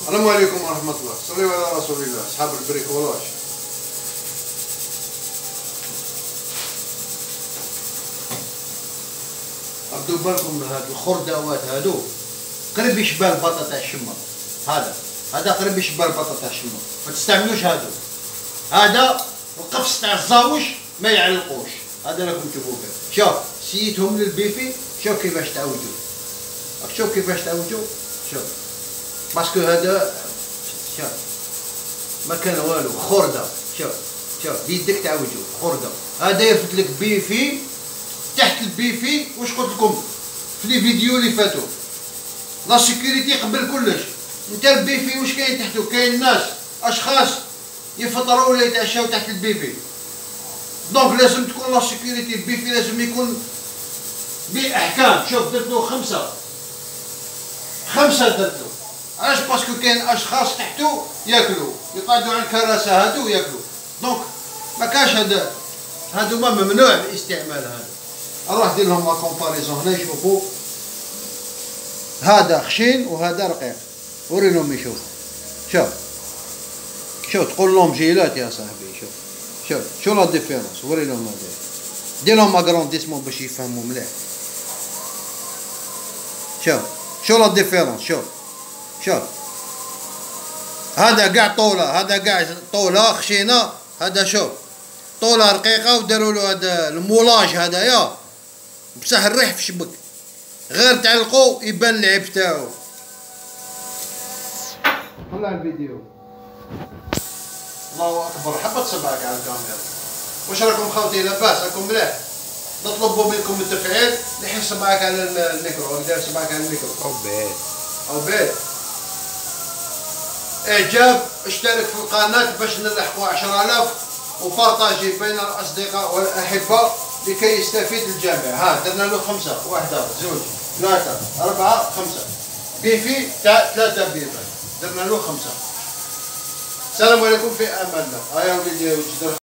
السلام عليكم ورحمة الله. صلوا على رسول الله. أصحاب البريكولاج، ردوا بالكم من هاد الخردوات هادو، قريب يشبه البطاطا الشمر. هذا قريب يشبه البطاطا الشمر، ما تستعملوش هادو. هذا القفص تاع الزاوش ما يعلقوش. هذا راكم تشوفوه كيف. شوف سيتهم للبيفي، شوف كيفاش تعوجوا. شوف كيفاش تعوجوا. شوف باسكو هذا شوف ما كان والو، خردة. شوف بيدك تعوجوا خردة. هذا يرفد لك بيفي تحت البيفي. واش قلت لكم في لي فيديو اللي فاتوا؟ لا سيكوريتي قبل كلش. انت البيفي واش كاين تحتو؟ كاين ناس اشخاص يفطروا ولا يتعشاو تحت البيفي. دونك لازم تكون لا سيكوريتي. البيفي لازم يكون باحكام. شوف درتو خمسة درتو. علاش؟ باسكو كاين اشخاص تحتو ياكلوا، يقعدوا على الكراسه هادو ياكلوا. دونك ما كاش هادو ما ممنوع الاستعمال. هذا اروح دير لهم لا كومباريزون هنا يشوفوا. هذا خشين وهذا رقيق. وري لهم يشوفوا. شوف تقول لهم جيلات يا صاحبي. شوف لا ديفيرونس. وري لهم هذا، دير لهم اغرونديسمون باش يفهموا مليح. شوف لا ديفيرونس. شوف هذا كاع طوله، هذا كاع طوله خشينه. هذا شوف طوله رقيقه وداروا له هذا المولاج هذايا، بصح الريح في شبك. غير تعلقوا يبان العيب تاعو. طلع الفيديو. الله اكبر. حبط صبعك على الكاميرا. واش راكم خوتي؟ لاباس؟ راكم مليح؟ نطلب منكم التفعيل. لحن صبعك على الميكرو. دير صبعك على الميكرو. او بيت اعجاب. اشترك في القناة باش نلحقوا 10,000، وبارطاجي بين الاصدقاء والاحبة لكي يستفيد الجميع. درنا له 5، 1 2 3 4 5 بيفي تاع 3 بيضات. درنا له 5. السلام عليكم، في امان الله. هيا وليدي